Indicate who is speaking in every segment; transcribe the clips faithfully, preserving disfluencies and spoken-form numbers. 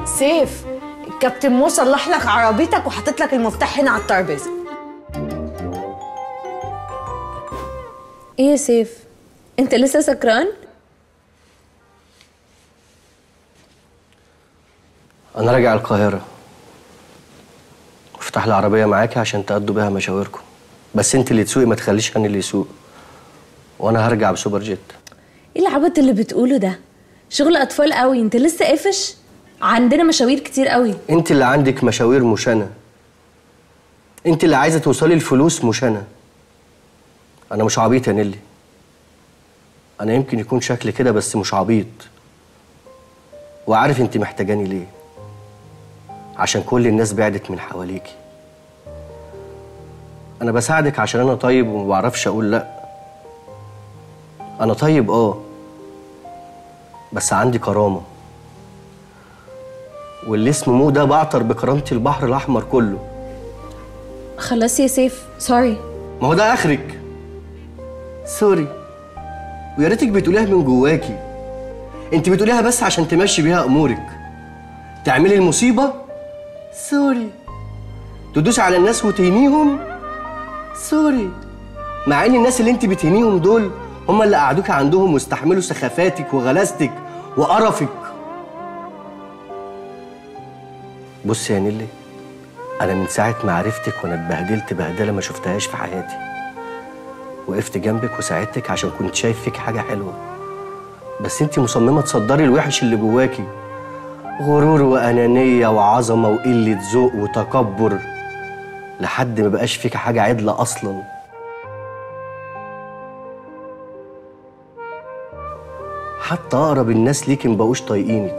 Speaker 1: سيف، الكابتن مو صلح لك عربيتك وحاطط لك المفتاح هنا على الترابيزه.
Speaker 2: ايه يا سيف؟ انت لسه سكران؟
Speaker 3: انا راجع القاهره، وافتح العربيه معاكي عشان تقضوا بيها مشاوركم، بس انت اللي تسوقي، ما تخليش انا اللي يسوق، وانا هرجع بسوبر جيت.
Speaker 2: ايه العبط اللي بتقوله ده؟ شغل اطفال قوي، انت لسه قافش؟ عندنا مشاوير كتير قوي.
Speaker 3: انت اللي عندك مشاوير مش انا، انت اللي عايزه توصلي الفلوس مش انا. انا مش عبيط يا نيلي، انا يمكن يكون شكلي كده بس مش عبيط، وعارف انت محتاجاني ليه، عشان كل الناس بعدت من حواليكي. انا بساعدك عشان انا طيب وما بعرفش اقول لا. انا طيب اه، بس عندي كرامه، واللي اسمه مو ده بعطر بكرامتي البحر الاحمر كله.
Speaker 2: خلاص يا سيف، سوري.
Speaker 3: ما هو ده اخرك، سوري، ويا ريتك بتقوليها من جواكي. انت بتقوليها بس عشان تمشي بيها امورك، تعملي المصيبه سوري، تدوسي على الناس وتهينيهم سوري، مع ان الناس اللي انت بتهينيهم دول هم اللي قعدوكي عندهم واستحملوا سخافاتك وغلاستك وقرفك. بصي يا نيلي، انا من ساعه ما عرفتك وانا اتبهدلت بهدله ما شفتهاش في حياتي، وقفت جنبك وساعدتك عشان كنت شايف فيك حاجه حلوه، بس انت مصممه تصدري الوحش اللي جواكي، غرور وانانيه وعظمه وقله ذوق وتكبر، لحد ما بقاش فيك حاجه عدله اصلا. حتى اقرب الناس ليكي مبقوش طايقينك.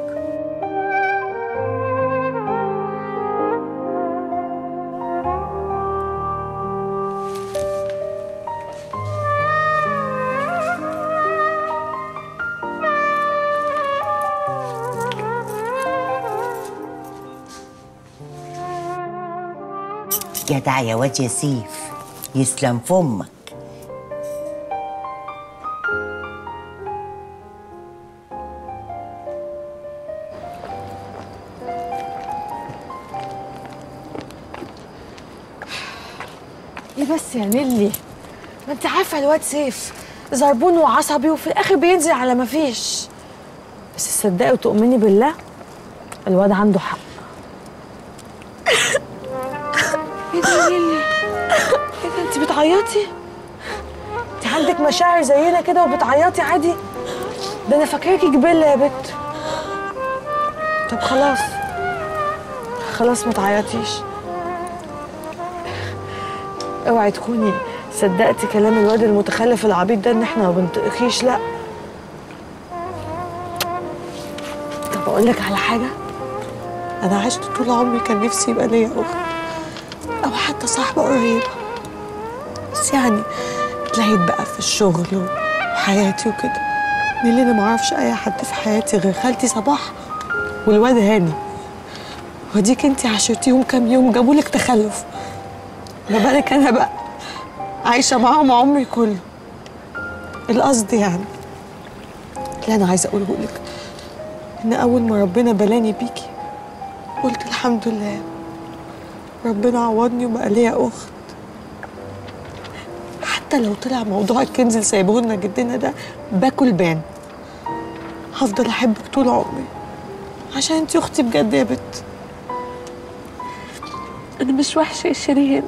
Speaker 4: جدع يا واد يا سيف، يسلم فمك.
Speaker 1: ايه بس يا نيلي، ما انت عارفه الواد سيف زربون وعصبي وفي الاخر بينزل على ما فيش، بس تصدقي وتؤمني بالله الواد عنده حق. ايه ده يا نيلي؟ ايه ده انت بتعيطي؟ انت عندك مشاعر زينا كده وبتعيطي عادي؟ ده انا فاكراكي جبله يا بت. طب خلاص خلاص ما تعيطيش، اوعي تكوني صدقتي كلام الواد المتخلف العبيط ده ان احنا ما بنطقكيش. لا، طب اقول لك على حاجه، انا عشت طول عمري كان نفسي يبقى ليا اخت او حتى صاحبه قريبه، بس يعني اتلهيت بقى في الشغل وحياتي وكده. ليه انا ما اعرفش اي حد في حياتي غير خالتي صباح والواد هاني، وديك انت عاشرتيهم كام يوم جابوا لك تخلف، ما بالك انا بقى عايشه معاهم عمري كله. القصد يعني اللي انا عايزه اقوله لك ان اول ما ربنا بلاني بيكي قلت الحمد لله، ربنا عوضني وبقى ليا اخت. حتى لو طلع موضوع الكنز اللي سايبه لنا جدنا ده باكل بان، هفضل احبك طول عمري عشان انتي اختي بجد يا بت.
Speaker 5: انا مش وحشه يا شيرين،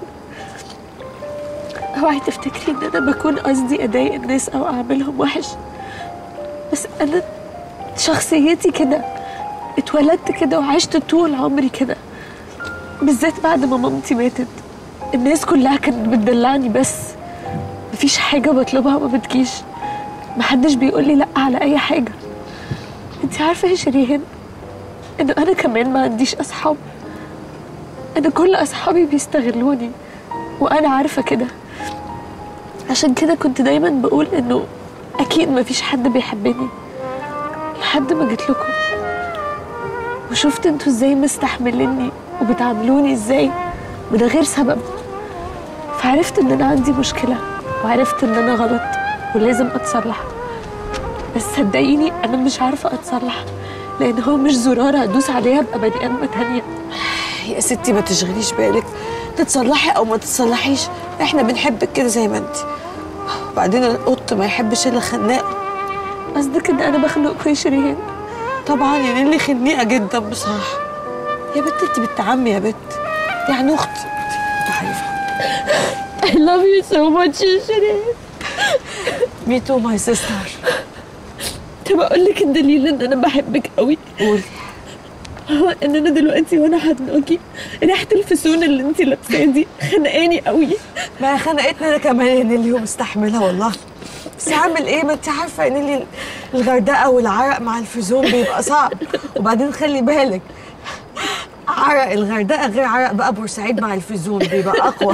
Speaker 5: اوعي تفتكري ان انا بكون قصدي اضايق الناس او اعملهم وحش، بس انا شخصيتي كده، اتولدت كده وعشت طول عمري كده، بالذات بعد ما مامتي ماتت. الناس كلها كانت بتدلعني، بس مفيش حاجه بطلبها ما بتجيش، محدش بيقول لي لا على اي حاجه. انت عارفه يا شيرين ان انا كمان ما عنديش اصحاب، انا كل اصحابي بيستغلوني وانا عارفه كده، عشان كده كنت دايما بقول انه اكيد مفيش حد بيحبني، لحد ما جيت لكم وشفت انتوا ازاي مستحمليني وبتعاملوني ازاي من غير سبب، فعرفت ان انا عندي مشكله وعرفت ان انا غلط ولازم اتصلح. بس صدقيني انا مش عارفه اتصلح لان هو مش زرار هدوس عليها ابقى بني ادمه تانيه.
Speaker 1: يا ستي ما تشغليش بالك، تتصلحي او ما تتصلحيش احنا بنحبك كده زي ما انت. وبعدين القط ما يحبش الا خناق.
Speaker 5: قصدك ان انا بخنقكوا يا شيرين؟
Speaker 1: طبعا يا نيلي خنيقه جدا بصراحه. يا بت انت بنت عمي يا بت، يعني اختي. انت حبيبتي.
Speaker 5: I love you so much يا شيرين.
Speaker 1: Me too my sister.
Speaker 5: طب اقول لك الدليل ان انا بحبك قوي؟
Speaker 1: قولي.
Speaker 5: هو ان انا دلوقتي وانا حضناكي ريحه الفسون اللي انت لابساها دي خنقاني قوي.
Speaker 1: ما هي خنقتني انا كمان يا نيلي ومستحملها والله. بس اعمل ايه؟ ما انت عارفه يا نيلي الغردقه والعرق مع الفيزون بيبقى صعب. وبعدين خلي بالك عرق الغردقه غير عرق بقى بورسعيد مع الفيزون، بيبقى اقوى.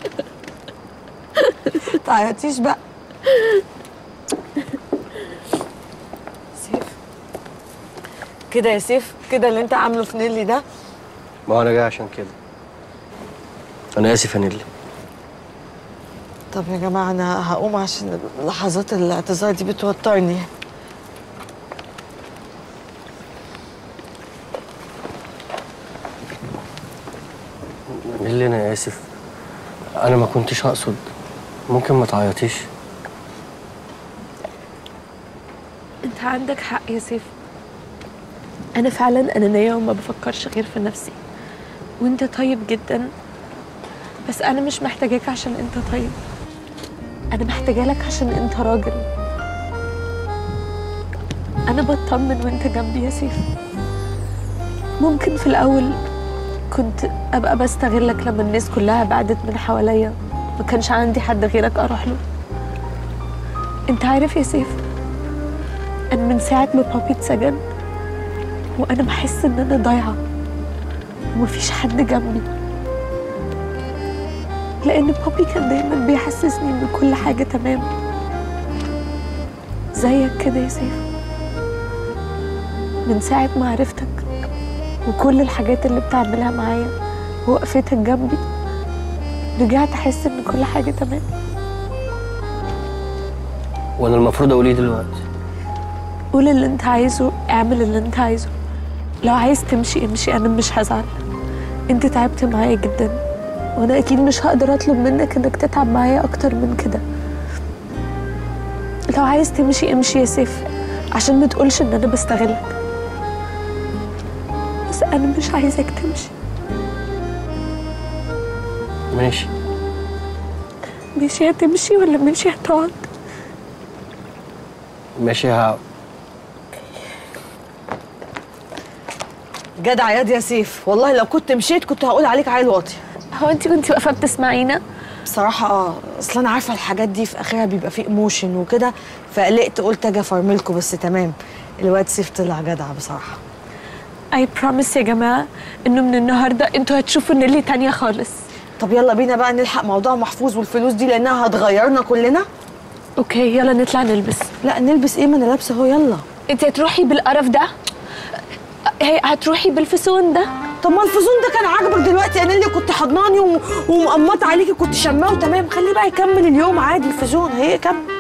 Speaker 1: تعيطيش بقى. سيف كده يا سيف، كده اللي انت عامله في نيلي ده.
Speaker 3: ما هو انا جاي عشان كده. انا اسف يا نيلي.
Speaker 1: طب يا جماعه انا هقوم عشان لحظات الاعتذار دي بتوترني.
Speaker 3: نيلي انا اسف، انا ما كنتش اقصد. ممكن ما تعيطيش؟
Speaker 5: انت عندك حق يا سيف، انا فعلا انانيه وما بفكرش غير في نفسي، وانت طيب جدا، بس انا مش محتاجاك عشان انت طيب، انا محتاجه لك عشان انت راجل. انا بطمن وانت جنبي يا سيف. ممكن في الاول كنت ابقى بستغلك لما الناس كلها بعدت من حواليا، ما كانش عندي حد غيرك اروح له. انت عارف يا سيف، انا من ساعه ما بابي اتسجن وانا بحس ان انا ضايعه ومفيش حد جنبي، لان بابي كان دايما بيحسسني ان كل حاجه تمام زيك كده يا سيف. من ساعه ما عرفتك وكل الحاجات اللي بتعملها معايا ووقفتك جنبي، رجعت احس ان كل حاجه تمام.
Speaker 3: وانا المفروض اقول ايه دلوقتي؟
Speaker 5: قول اللي انت عايزه، اعمل اللي انت عايزه. لو عايز تمشي امشي، انا مش هزعل. انت تعبت معايا جدا وانا اكيد مش هقدر اطلب منك انك تتعب معايا اكتر من كده. لو عايز تمشي امشي يا سيف، عشان ما تقولش ان انا بستغلك، بس انا مش عايزك تمشي.
Speaker 3: ماشي.
Speaker 5: ماشي هتمشي ولا ماشي هتقعد؟
Speaker 3: ماشي هقعد.
Speaker 1: جدع ياض يا سيف، والله لو كنت مشيت كنت هقول عليك عيل واطي.
Speaker 5: هو انت كنتي واقفه بتسمعينا؟
Speaker 1: بصراحه اه، اصل انا عارفه الحاجات دي في اخرها بيبقى فيه ايموشن وكده، فقلقت قلت اجي افرملكوا، بس تمام. الواد سيف طلع جدع بصراحه.
Speaker 5: اي بروميس يا جماعه انه من النهارده انتوا هتشوفوا نيلي تانية خالص.
Speaker 1: طب يلا بينا بقى نلحق موضوع محفوظ والفلوس دي لانها هتغيرنا كلنا.
Speaker 5: اوكي يلا نطلع نلبس.
Speaker 1: لا نلبس ايه؟ ما انا لابسه اهو. يلا.
Speaker 5: انت هتروحي بالقرف ده؟ هي هتروحي بالفسون ده؟
Speaker 1: طب ما الفسون ده كان عاجبك دلوقتي يا نيلي، كنت حضناني ومقمطه عليكي، كنت شماه وتمام. خليه بقى يكمل اليوم عادي. الفسون هي كمل.